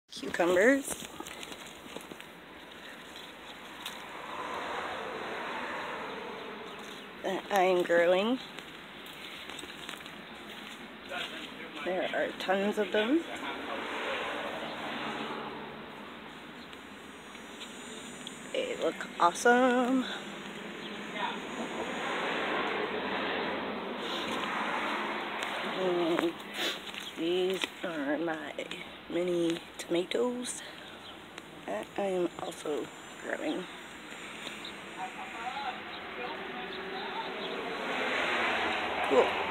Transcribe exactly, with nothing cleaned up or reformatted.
Cucumbers. That I am growing. There are tons of them. They look awesome. And these are my mini tomatoes that I am also growing. Cool.